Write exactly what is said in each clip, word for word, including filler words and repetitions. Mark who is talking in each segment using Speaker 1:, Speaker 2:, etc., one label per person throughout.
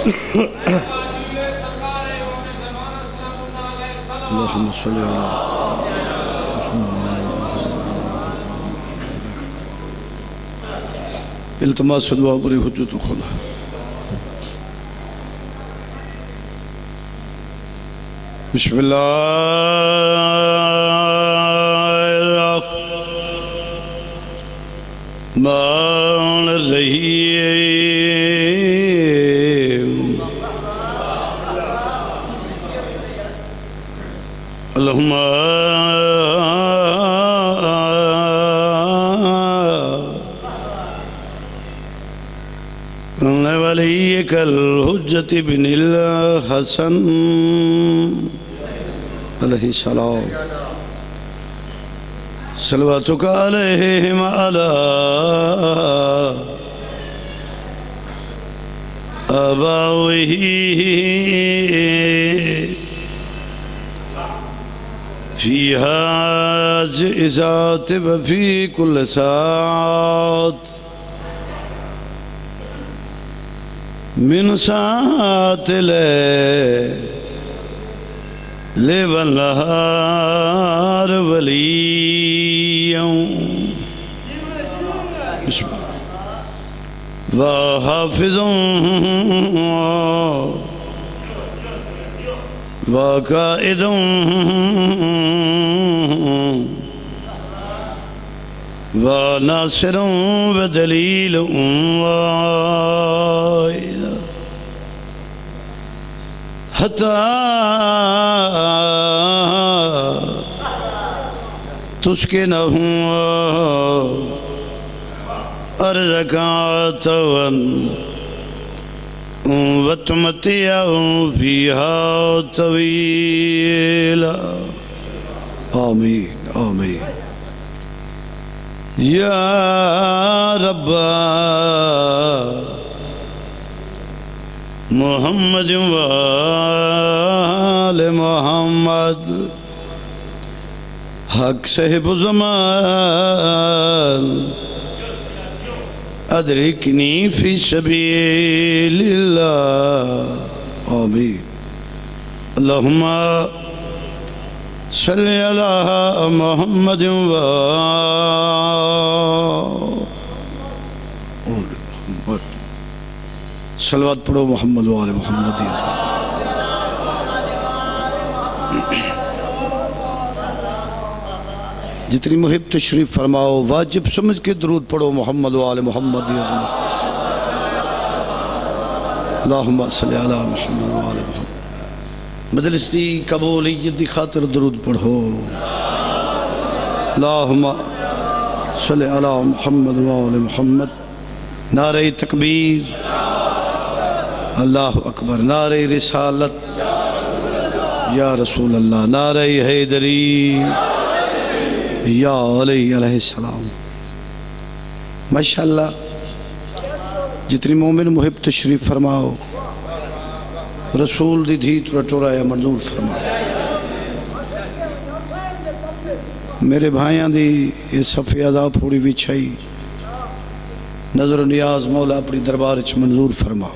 Speaker 1: اللہم صلی اللہ التماس دعا بری حجت خدا بسم اللہ الرحمن الرحیم اللہم ولیک الحجت بن الحسن علیہ السلام صلواتک علیہم علی آبائہ فی حاجزات وفی کل ساعت من ساعت لیل والنہار ولیوں وحافظوں وقائدوں وناصروں ودلیلوں وعائدوں حتی تسکنہم ارضک عطوا وتمتعہم فیہا طویلا آمین آمین یا رب محمد وآل محمد حق صاحب زمان ادرکنی فی سبیل اللہ آمین اللہم صلی اللہ محمد وآل صلوات پڑھو محمد وآل محمد جتنی محب تشریف فرماؤ واجب سمجھ کے درود پڑھو محمد وآل محمد اللہم صلی علی محمد وآل محمد مجلس دی قبولیت دی خاطر درود پڑھو اللہم صلی علی محمد وآل محمد نعرہ تکبیر اللہ اکبر نعرہ رسالت یا رسول اللہ نعرہ حیدری یا علیہ علیہ السلام ماشاءاللہ جتنی مومن محب تشریف فرماؤ رسول دی دھی تورا ٹورا یا منظور فرماؤ میرے بھائیاں دی یہ صفی عذاب پھوڑی بچھائی نظر و نیاز مولا اپنی دربار اچھ منظور فرماؤ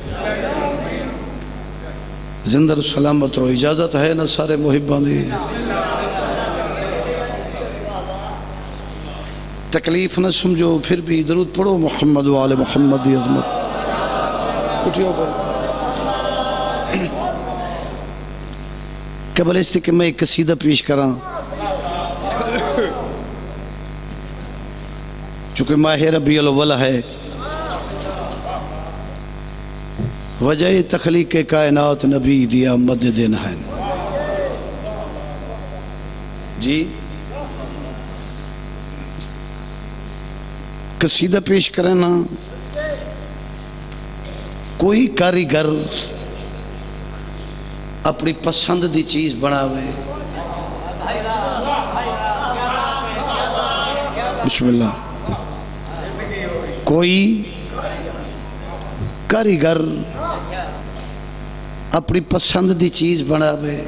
Speaker 1: زندر سلامت رو اجازت ہے نا سارے محبان دی تکلیف نہ سمجھو پھر بھی درود پڑھو محمد وآل محمد دی عظمت اٹھیو پر قبل اس تھی کہ میں ایک قصیدہ پیش کراں چونکہ ماہ ربیع الاول ہے وجہ تخلیق کائنات نبی دیا مدد ہے جی قصیدہ پیش کرنا کوئی کاریگر اپنی پسند دی چیز بناوے بسم اللہ کوئی کاریگر اپنی پسند دی چیز بناوے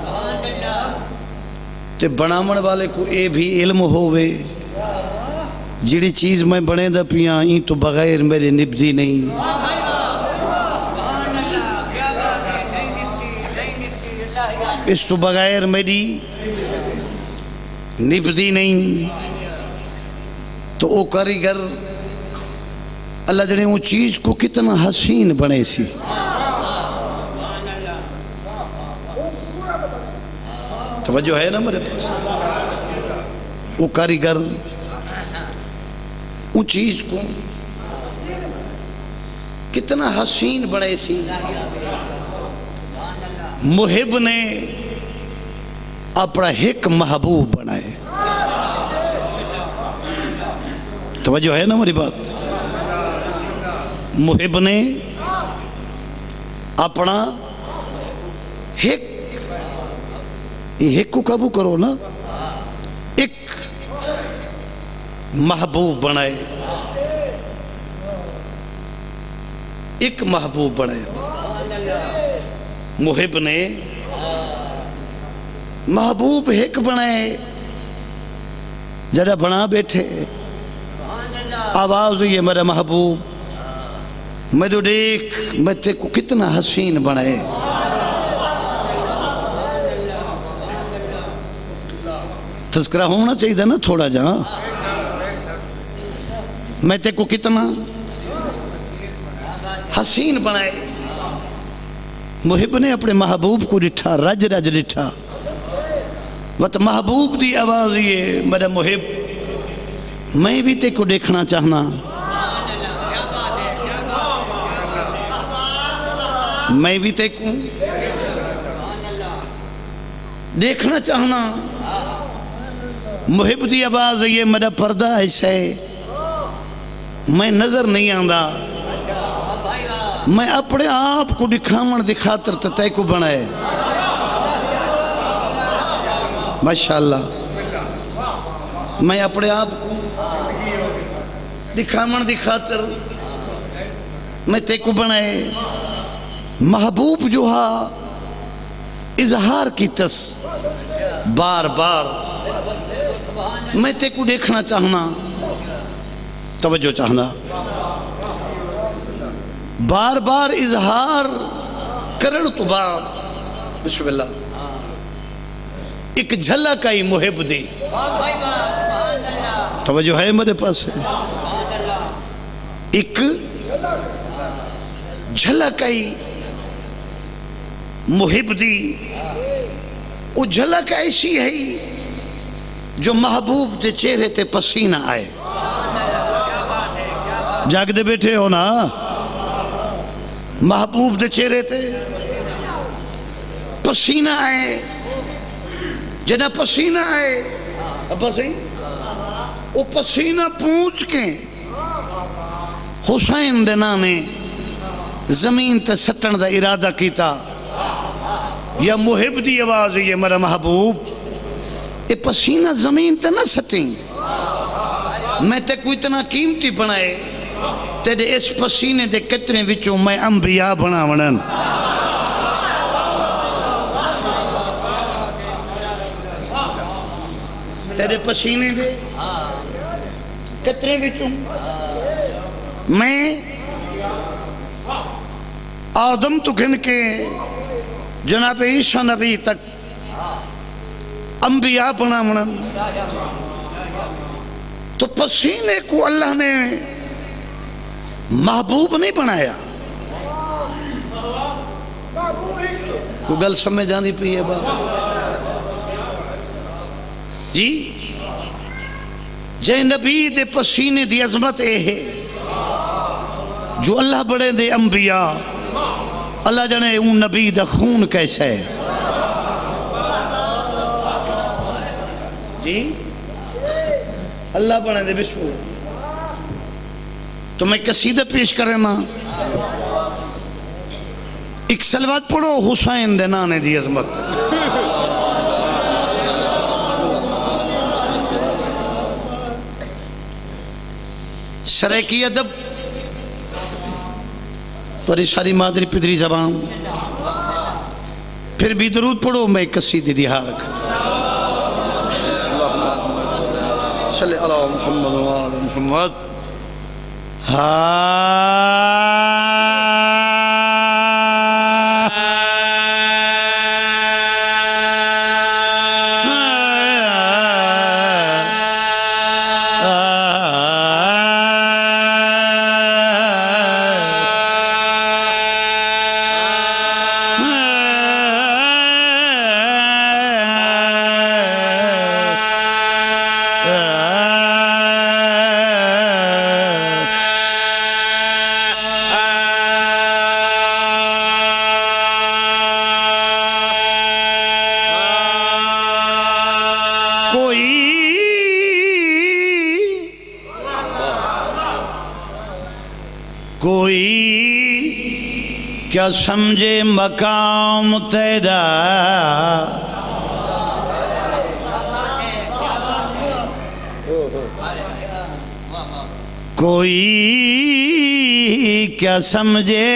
Speaker 1: تے بنامن والے کو اے بھی علم ہووے جڑی چیز میں بنے دا پیاں این تو بغیر میرے نبدی نہیں اس تو بغیر میری نبدی نہیں. تو او کاریگر اللہ جنے وہ چیز کو کتنا حسین بنے سی. توجہ ہے نا میرے پاس. وہ کاریگر وہ چیز کو کتنا حسین بنے سی. محب نے اپنا ایک محبوب بنائے. توجہ ہے نا میری بات. محب نے اپنا ایک ایک کو قابو کرو نا ایک محبوب بنائے. ایک محبوب بنائے. محب نے محبوب ایک بنائے. جڑا بنا بیٹھے آواز یہ میرا محبوب میرے دیکھ میں تے کو کتنا حسین بنائے. تذکرہ ہونا چاہیے نا تھوڑا جہاں. میں تے کو کتنا حسین بنائے. محب نے اپنے محبوب کو ڈٹھا رج رج ڈٹھا. وقت محبوب دی آواز یہ میرا محب میں بھی تے کو دیکھنا چاہنا. میں بھی تے کو دیکھنا چاہنا. محب دی آواز یہ میرا پردہ ایسا ہے میں نظر نہیں آندا. میں اپنے آپ کو دکھاون دی خاطر تے کو بنائے. ماشاءاللہ میں اپنے آپ کو دکھاون دی خاطر میں تے کو بنائے. محبوب جو ہا اظہار کی تس بار بار میں تے کو دیکھنا چاہنا. توجہ چاہنا. بار بار اظہار کرن تو بعد بسم اللہ ایک جھلک آئی محب دی. توجہ ہے میرے پاس. ایک جھلک آئی محب دی. وہ جھلک ایسی ہے جو محبوب دے چہرے تے پسینہ آئے. جاگ دے بیٹھے ہو نا. محبوب دے چہرے تے پسینہ آئے. جنہ پسینہ آئے ابا صحیح وہ پسینہ پونچھ کے حسین دے نانے زمین تے سٹن دا ارادہ کیتا. یا محب دی آواز یہ میرا محبوب اے پسینہ زمین تے نہ سٹیں. میں تے کوئی اتنا قیمتی بنائے تیرے اس پسینے دے کتنے وچوں میں انبیاء بنا ونن. تیرے پسینے دے کتنے وچوں میں آدم تو گھن کے جناب عیسیٰ نبی تک انبیاء بنا ونن. تو پسینے کو اللہ نے محبوب نہیں بنایا. کو گل سمجھ جاندی پئی ہے بابا جی. جے نبی دے پسینے دی عظمت اے ہے جو اللہ بڑے دے انبیاء اللہ جانے اون نبی دا خون کیسا ہے جی. اللہ بڑے دے بسم اللہ. تو میں قصیدہ پیش کریں نا. ایک سلوات پڑھو حسین دے نانے دی عظمت. شرع کی ادب توری ساری مادری پدری زبان. پھر بھی درود پڑھو میں قصیدے دی ہارک. صلی اللہ محمد و آل محمد. کوئی کیا سمجھے مقام تیرا کوئی کیا سمجھے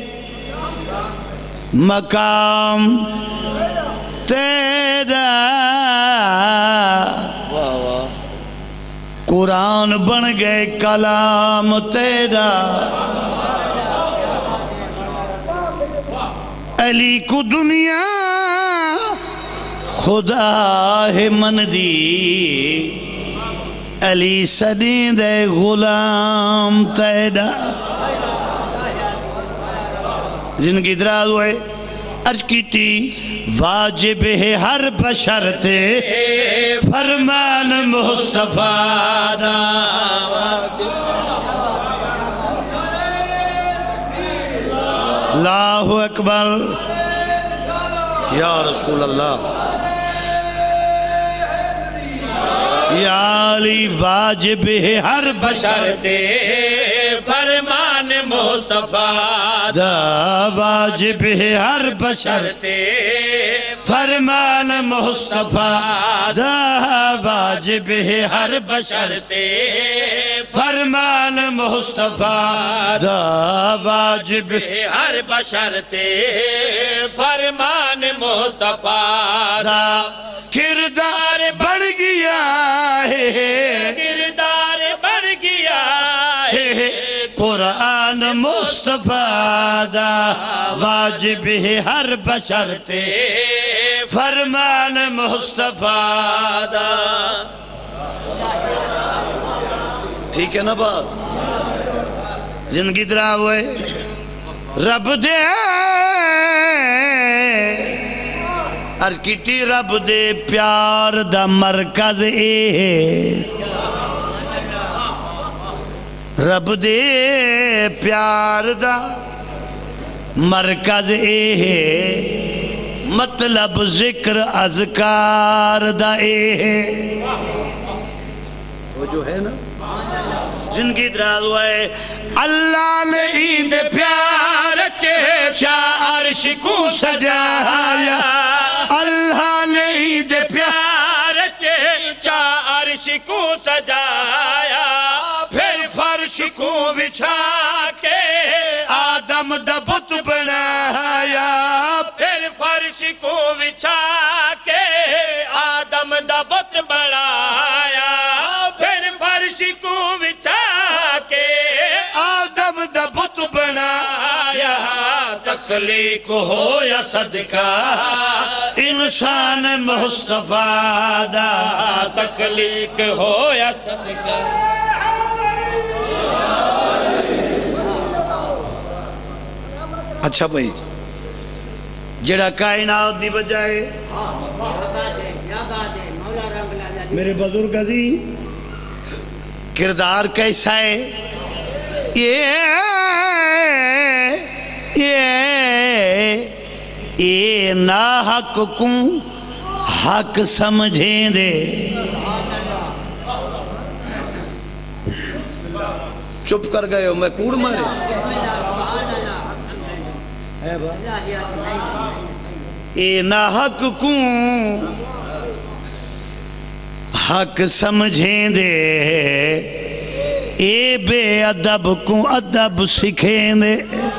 Speaker 1: مقام تیرا قرآن بن گئے کلام تیرا علی کو دنیا خدا ہے من دی علی سدیں دے غلام تیرا زندگی دراز ہوئے عرض کی تھی واجب ہے ہر بشر تے فرمان مصطفیٰ دا اللہ اکبر یا رسول اللہ یا علی واجب ہے ہر بشر تے فرمان مصطفیٰ دا واجب ہے ہر بشر تے فرمان مصطفیٰ دا واجب ہے ہر بشر تے فرمان مصطفیٰ دا واجب ہے ہر بشر تے فرمان مصطفیٰ دا کردار بڑھ گیا ہے کردار بڑھ گیا ہے قرآن مصطفیٰ دا واجب ہے ہر بشر تے فرمان مصطفیٰ دا ٹھیک ہے نا بات زندگی درا ہوئے رب دے عرض کیتی رب دے پیار دا مرکز اے رب دے پیار دا مرکز اے مطلب ذکر اذکار دا اے وہ جو ہے نا زندگی دراز ہوا ہے اللہ لئی دے پیار چے چاہ عرش کو سجایا اللہ لئی دے پیار چے چاہ عرش کو سجایا پھر فرش کو بچھا کے آدم دا بت بنایا پھر فرش کو بچھا کے آدم دا بت بنایا پھر فرش کو بچھا کے آدم دا بت بنایا تخلیق ہو یا صدقہ انسان مصطفیٰ دا تخلیق ہو یا صدقہ اچھا بھائی جڑا کائنات دی بجائے میرے بزرگ عزیز کردار کیسا ہے یہ یہ یہ ناحق کوں حق سمجھیں دے چپ کر گئے ہو میں کوڑ مارے اے ناحق کوں حق سمجھیں دے اے بے ادب کوں ادب سکھیں دے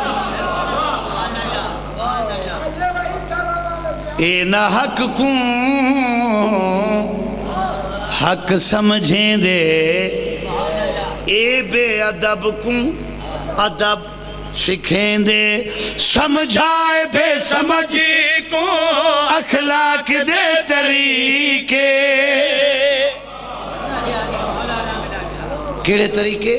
Speaker 1: اے ناحق کوں حق سمجھیں دے اے بے ادب کوں ادب سکھیں دے سمجھائے بے سمجھی کو اخلاق دے طریقے کیڑے طریقے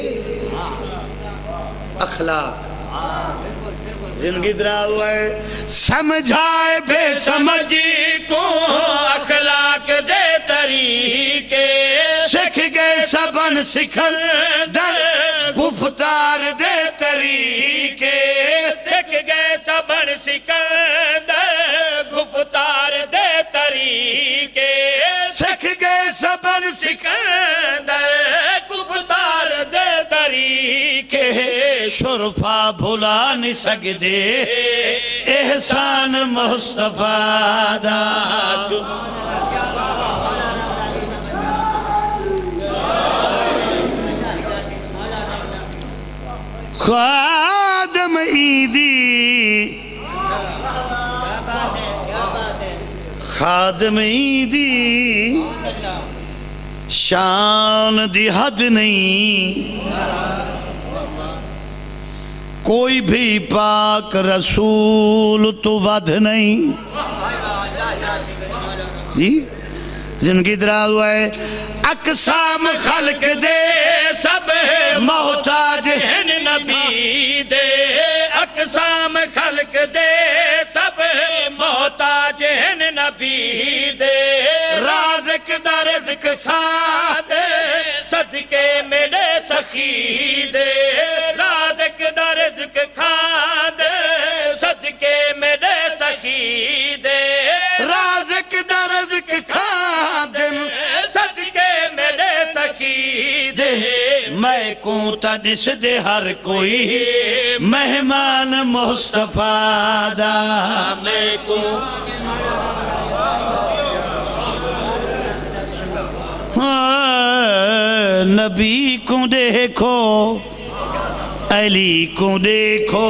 Speaker 1: اخلاق زندگی درا ہوا ہے سمجھائے بے سمجھی کو اخلاق دے طریقے سکھ گئے سبن سکھن در گفتار دے طریقے سکھ گئے سبن سکھن در گفتار دے طریقے سکھ گئے سبن سکھن در گفتار دے طریقے شرفا بھلا نہیں سکدے احسان مصطفیٰ دا خادم عیدی خادم عیدی شان دی حد نہیں کوئی بھی پاک رسول تو ود نہیں جی زندگی دراز ہوا ہے اقسام خلق دے سب محتاج ہیں نبی دے اقسام خلق دے سب محتاج ہیں نبی دے رازق دا رزق ساد صدقے ملے سخی دے رازق دا رزق کھاد صدقے ملے سخی دے رازق دا رزق کھاد صدقے ملے سخی دے میں کوں تا دس دے ہر کوئی مہمان مصطفیٰ دا میں کوں نبی کو دیکھو علی کو دیکھو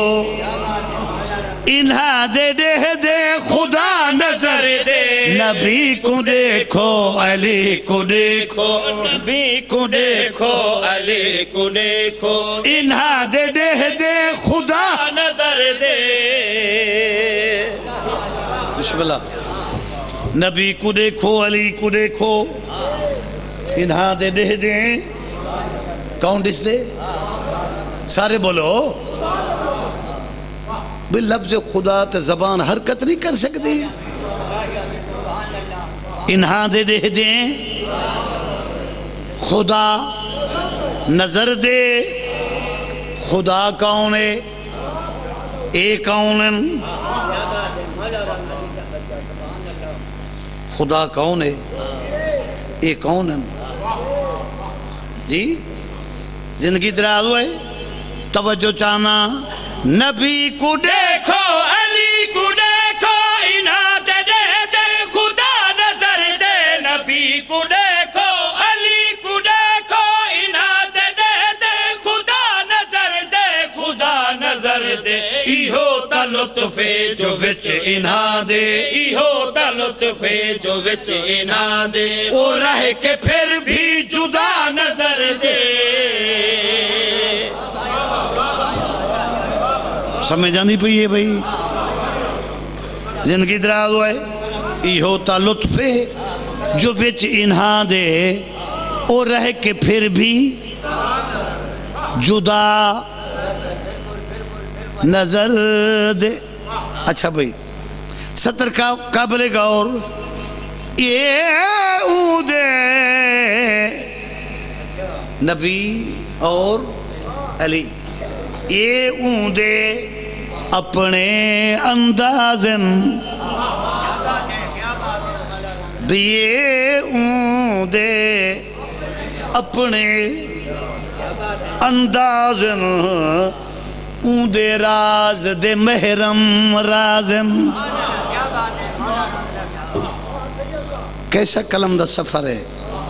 Speaker 1: انہا دے دے دے خدا نظر دے نبی کو دیکھو علی کو دیکھو نبی کو دیکھو علی کو دیکھو انہا دے دے دے خدا نظر دے بسم اللہ نبی کو دیکھو علی کو دیکھو انہاں دے دے دے کون ڈس دے سارے بولو بھی لفظ خدا تے زبان حرکت نہیں کر سکتی انہاں دے دے دے خدا نظر دے خدا کون ہے اے کون ہے خدا کون ہے اے کون ہے جی زندگی دراز ہوئے توجہ چاہنا نبی کو دیکھو علی کو دیکھو انہاں دے دے دے خدا نظر دے نبی کو دیکھو علی کو دیکھو انہاں دے دے دے خدا نظر دے خدا نظر دے ایہو تا لطف جو وچ انہاں دے ایہو تا لطف جو وچ انہاں دے او رہ کے پھر بھی جدا نظر دے سمجھ جاندی پئی ہے بھئی زندگی دراز ہوئے ایہو تا لطف جو وچ انہاں دے او رہ کے پھر بھی جدا نظر دے اچھا بھئی ستر قابل غور یہ او دے نبی اور علی یہ او دے اپنے اندازن بھی یہ او دے اپنے اندازن او دے راز دے محرم رازن کیسا کلم دا سفر ہے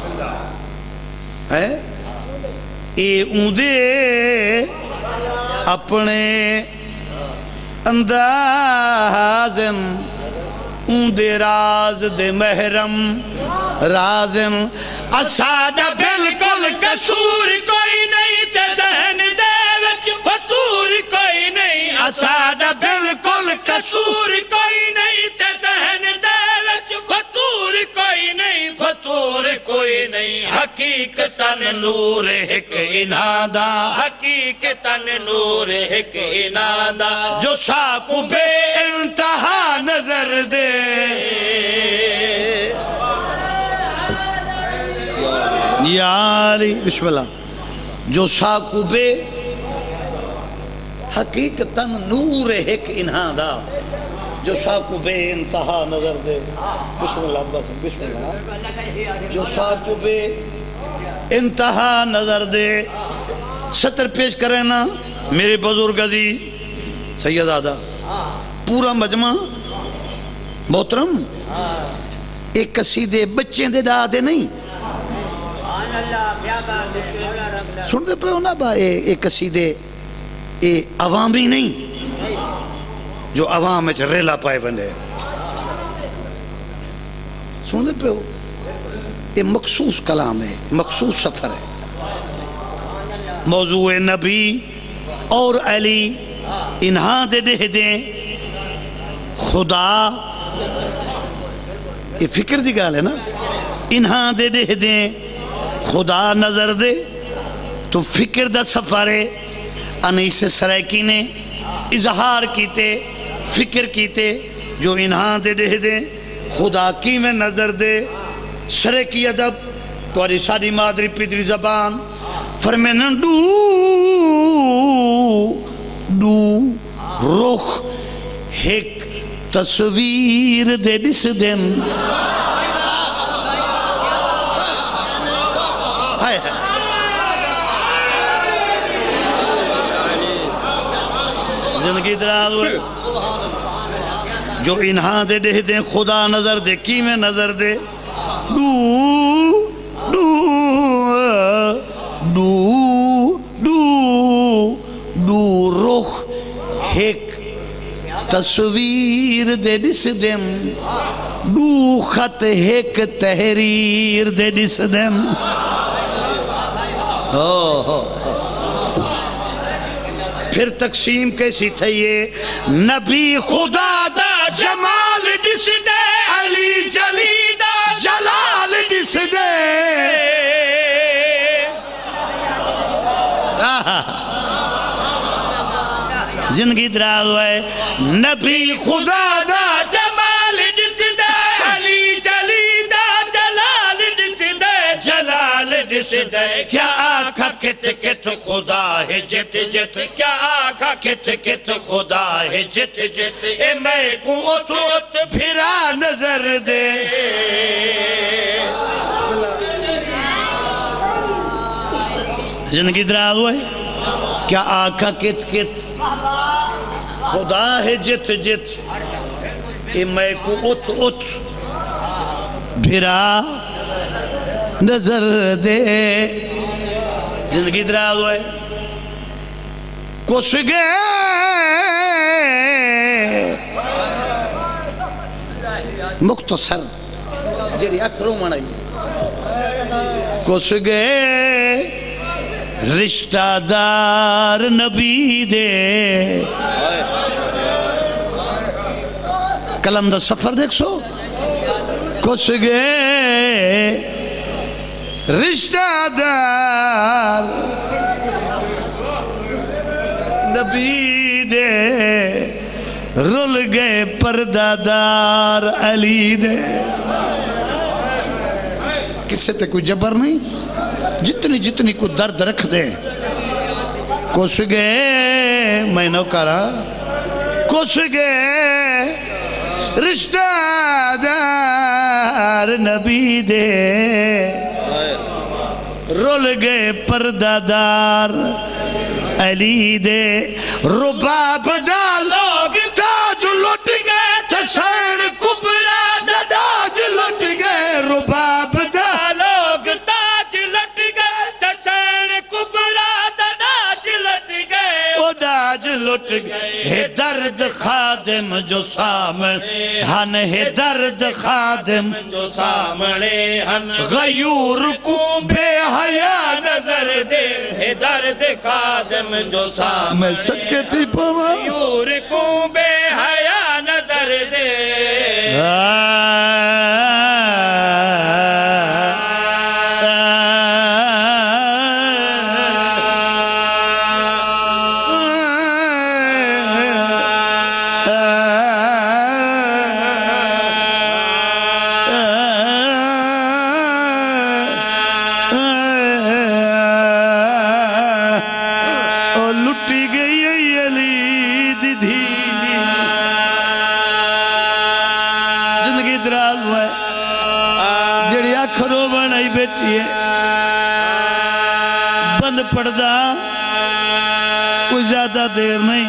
Speaker 1: ہے اے او دے اپنے اندازن او دے راز دے محرم رازن اساڑا بالکل قصور کوئی نہیں تے دہن دے وچ فطور کوئی نہیں اساڑا بالکل قصور کوئی نہیں تے دہن دے وچ فطور کوئی نہیں فطور کوئی نہیں حقیقتاً نور ایک انہاں دا حقیقتاً نور ایک انہاں دا جو ساکو بے انتہا نظر دے یا علی بسم اللہ جو ساکو بے حقیقتاً نور ایک انہاں دا جو ساکو بے انتہا نظر دے بسم اللہ بس بسم اللہ جو ساکو بے انتہا نظر دے ستر پیش کریں نا میرے بزرگ عزیز سید آدھا پورا مجمع محترم ایک قصیدے بچیں دے دا دے نہیں سن دے پہ ہونا با ایک قصیدے اے عوامی نہیں جو عوام میں ریلا پائے بندے سن دے پہ ہو یہ مخصوص کلام ہے مخصوص سفر ہے موضوع نبی اور علی انہاں دے دے دیں خدا یہ فکر دی گال ہے نا انہاں دے دے دیں خدا نظر دے تو فکر دا سفر ہے انیس سرائکی نے اظہار کیتے فکر کیتے جو انہاں دے دے دیں خدا کی میں نظر دے سرائکی ادب تواری ساری مادری پیدری زبان فرمینن ڈو ڈو رخ ایک تصویر دے دس دن زندگی دراز ہوئے جو انہاں دے دے دیں خدا نظر دے کی میں نظر دے ڈو ڈو ڈو ڈو ڈو رخ ایک تصویر دے دس دن ڈو خط ایک تحریر دے دس دن پھر تقسیم کیسی تھا یہ نبی خدا دا جمال دس دے علی جلی دا جلال دس دے زندگی دراز ہوئے نبی خدا دا جمال دس دے علی جلی دا جلال دس دے جلال دس دے کیا آقا کت کت خدا ہے جت جت کیا آقا کت کت خدا ہے جت جت اے میں کو ات ات پھرا نظر دے زندگی دراز ہوئے کیا آقا کت کت خدا ہے جت جت اے میں کو ات ات بھرا نظر دے زندگی دراز ہوئے کس گئے مختصر جڑی اکھروں منائی کس گئے رشتہ دار نبی دے کلم دا سفر دیکھ سو کس گئے رشتہ دار نبی دے رل گئے پردہ دار علی دے کس سے تے کوئی جبر نہیں جتنی جتنی کو درد رکھ دے کس گئے میں نو کرا کس گئے رشتہ دار نبی دے رول گئے پردہ دار علی دے رباب دا لوگ تاج لٹ گئے تسین کبرا دا داج لٹ گئے رباب دا لوگ تاج لٹ گئے تسین کبرا دا داج لٹ گئے او داج لٹ گئے ہے درد خادم جو سامنے ہن ہے درد خادم جو سامنے ہن غیور کو بے حیا نظر دے ہے درد خادم جو سامنے میں صدقے تھی پوا غیور کو بے حیا نظر دے کوئی زیادہ دیر نہیں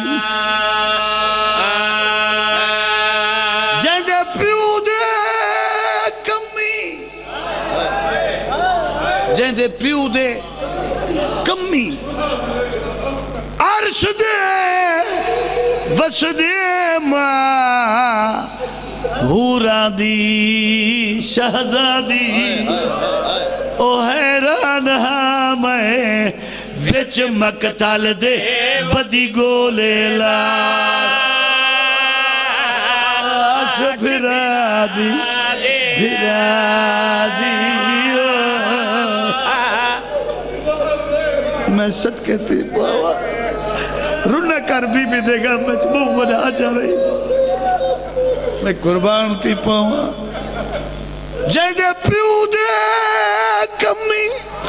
Speaker 1: جیندے پیو دے کمی جیندے پیو دے کمی عرش دے وس دے ماں ہورا دی شہزادی او حیران ہاں میں وچ مقتل دے ودی گولے لاش بھرا دی بھرا دی میں صدقے تھی بابا رونا کر بی بی دے گا مجموع بنا جا رہی میں قربان تھی پاؤں جیندے پیو دے کمی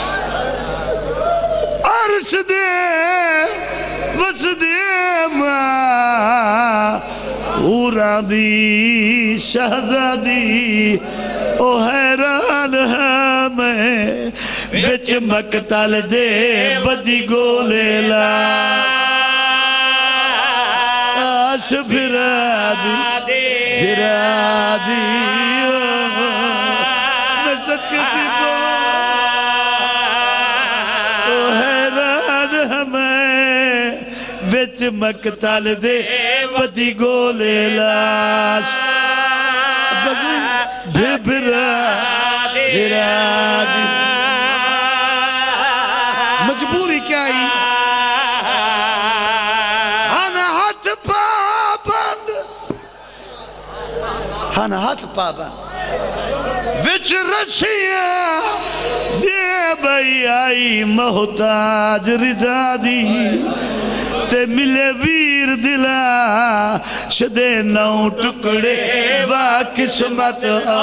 Speaker 1: عرش دے وس دے ماں ہورا دی شہزادی او حیران ہاں میں وچ مقتل دے ودی گولے لاش بھرا دی بھرا دی میں صدقے تھی او حیران ہمیں وچ مقتل دے ودی گولے لاش بھرا بھرا دی مجبوری کیا ہی ہانا ہاتھ پابند ہانا ہاتھ پابند وچ رسیاں دے بھائی آئی محتاج رضا دی تے ملے ویر دلا شدے نو ٹکڑے وا قسمت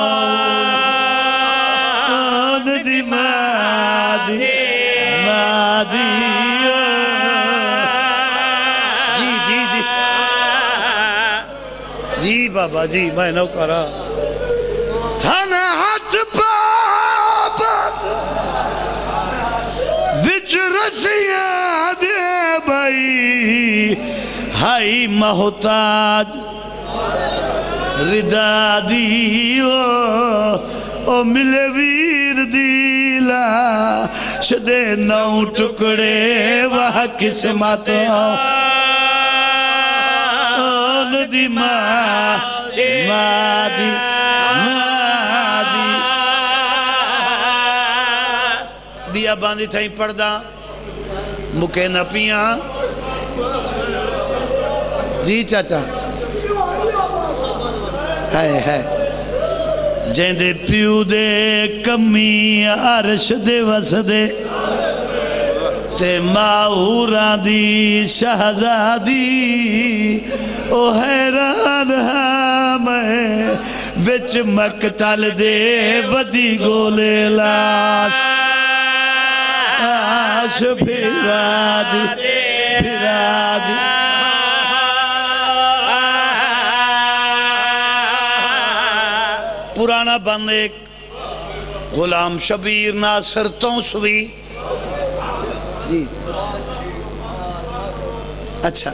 Speaker 1: آن دی مادی مادی جی جی جی جی بابا جی میں نو کرا ہانا ہاتھ پابند وچ رسیاں دے بھائی ہائی محتاج رضا دی او ملے ویر دیلا شدے نو ٹکڑے وہ قسمت آن دی ماں ماں دی ماں دی بیا باندھی تھائیں پردہ مکے نہ پیاں جی چاچا ہے ہے جیندے پیو دے کمی عرش دے وس دے تے ماہوران دی شہزادی او حیران ہاں میں وچ مقتل دے ودی گولے لاش آش بھرا دی بھرا دی پرانا بند ایک غلام شبیر ناصر تونسوی جی اچھا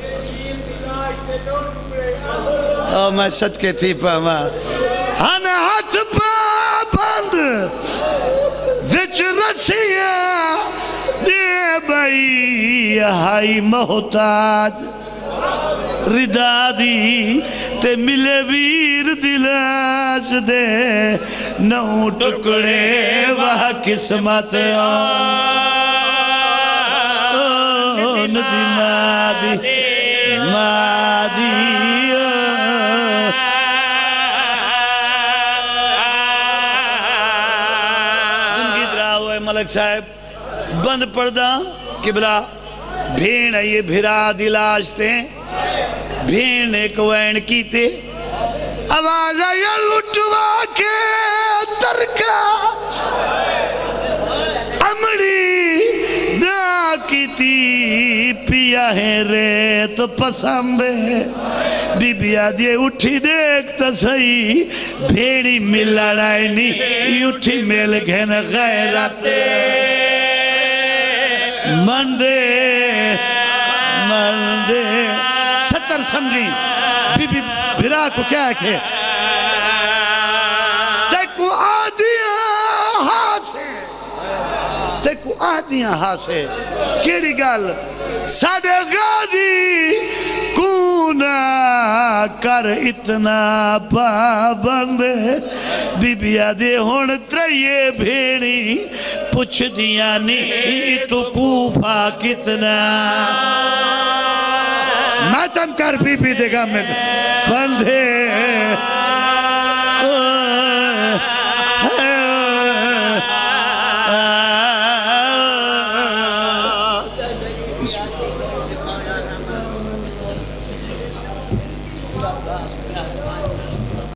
Speaker 1: او میں صدقے تھی پاما ہن ہاتھ پابند وچ رسیاں دے بھائی ہائی محتاج رضا دی تے ملے ویر دلاش دے نو ٹکڑے وہ قسمت آن دی مادی مادی زندگی درا ہوئے ملک صاحب بند پردہ قبلہ بھین یہ بھرا دلاش تے بھین ایک وین کیتے آواز آیا لٹوا کے ترکا امڑی دا کیتی پیا ہے ریت پسندے بی بی آدھے اٹھی دیکھتا سہی بھیڑی مل لڑائی نہیں اٹھی مل گھن غیرت مندے مندے ستر سمجھی بی بی بھرا کو کیا ہے کہ تیکو آدیاں ہاسے تیکو آدیاں ہاسے کیڑی گال ساڑے غازی کونا کر اتنا پابند بی بی آدھے ہون تریے بھیڑی پچھ دیا نہیں تو کوفہ کتنا ماتم کر بی بی دے گا میں بندے